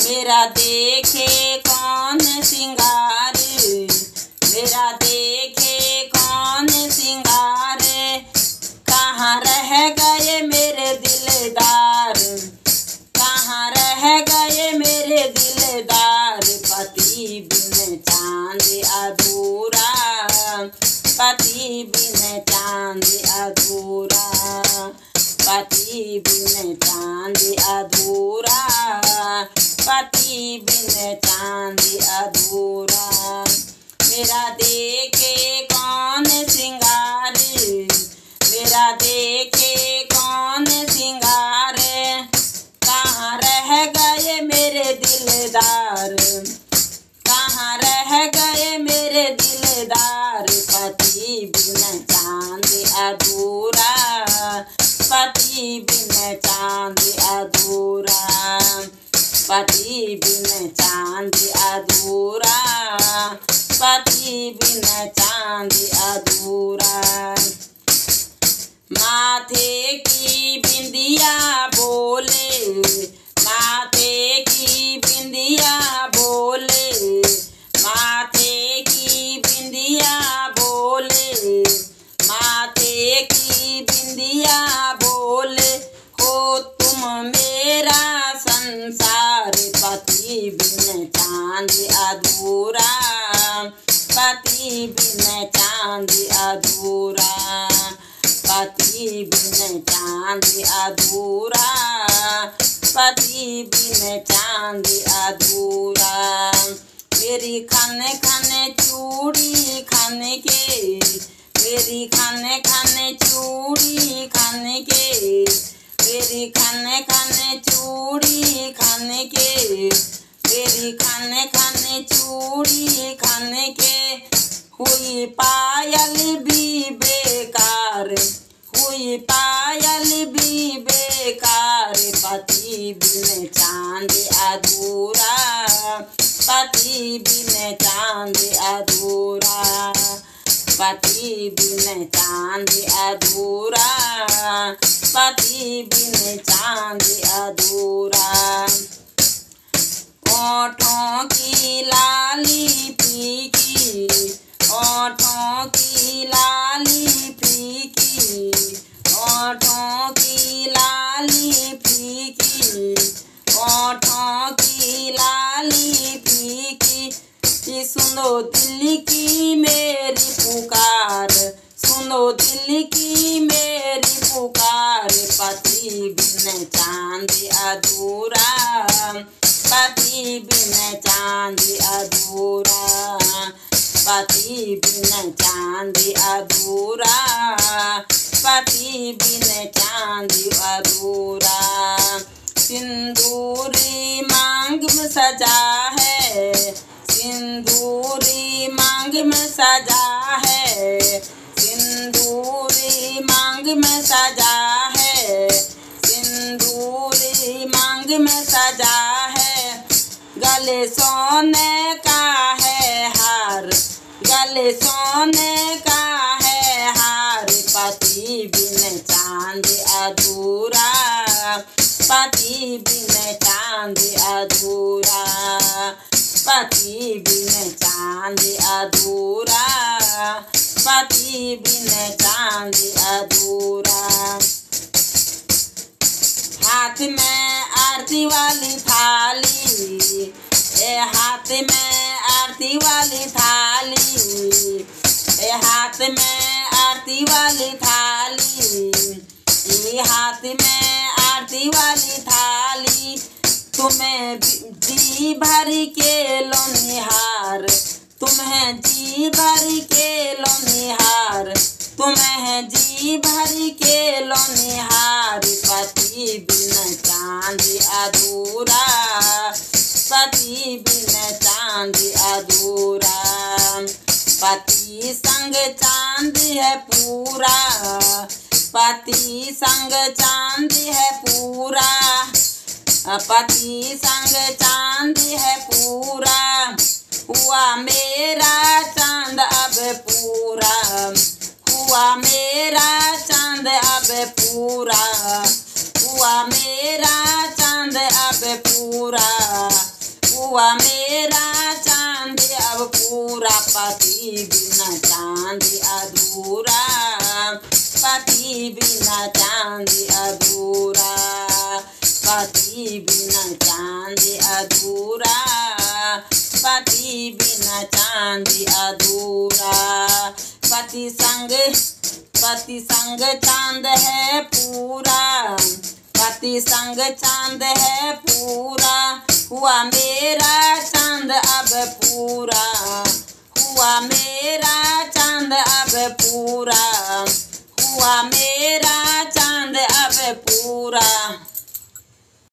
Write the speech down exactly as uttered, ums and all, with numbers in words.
मेरा देखे कौन सिंगार, मेरा देखे कौन सिंगार। कहाँ रह गए मेरे दिलदार, कहाँ रह गए मेरे दिलदार। पति बिन चांद अधूरा, पति बिन चांद अधूरा, पति बिन चांद अधूरा, पति बिन चांद अधूरा। मेरा देखे कौन सिंगार, मेरा देखे कौन सिंगार। कहाँ रह गए मेरे दिलदार, कहाँ रह गए मेरे दिलदार। पति बिन चांद अधूरा, पति बिन चांद अधूरा, पति बिन चांद अधूरा, पति बिन चांद अधूरा। माथे की बिंदिया बोले, माथे की बिंदिया बोले, माथे की बिंदिया बोले, माथे की बिंदिया बोले। हो तुम मेरा संसार, पति बिन चांद अधूरा, पति बिन चांद अधूरा, पति बिन चांद अधूरा, पति बिन चांद अधूरा। मेरी खन खन चूड़ी खन के, मेरी खन खन चूड़ी खन के, मेरी खन खन चूड़ी खन के, मेरी खन खन चूड़ी खन के। हुई पायल भी बेकार, हुई पायल भी बेकार। पति बिन चांद अधूरा, पति बिन चांद अधूरा, पति बिन चांद अधूरा, पति बिन चांद अधूरा। ओठों की लाली फीकी, ओठों की लाली फीकी, ओठों की लाली फीकी, ओठों की लाली फीकी। सुनो दिल की मेरी पुकार, सुनो दिल की मेरी पुकार। पति बिन चांद अधूरा, पति बिन चांद अधूरा, पति बिन चांद अधूरा, पति बिन चांद अधूरा। सिंदूरी मांग में सजा है, सिंदूरी मांग में सजा है, सिंदूरी मांग में सजा है, सिंदूरी मांग में सजा है। गले सोने का है हार, गले सोने का है हार। पति बिन चांद अधूरा, पति बिन चांद अधूरा, पति बिन चांद अधूरा, पति बिन चांद अधूरा। हाथ में आरती वाली थाली, ए हाथ में आरती वाली थाली, ए हाथ में आरती वाली थाली, ये हाथ में आरती वाली थाली। तुम्हें जी भर के लो निहार, तुम्हें जी भर के लो निहार, तुम्हें जी भर के लो निहार। पति बिन चांद अधूरा, पति बिन चांद अधूरा, पति संग चांद है पूरा, पति संग चांद है पूरा, पति संग चांद है पूरा। हुआ मेरा चांद अब पूरा, हुआ मेरा चांद अब पूरा, हुआ मेरा चांद अब पूरा। हुआ मेरा चांद अब पूरा, पति बिना चांद अधूरा, पति बिना चांद अधूरा, पति बिना चांद अधूरा, पति बिना चांद अधूरा। पति संग पति संग चांद है पूरा, पति संग चांद है पूरा, हुआ मेरा चांद अब पूरा, हुआ मेरा चांद अब पूरा, हुआ मेरा चांद अब पूरा।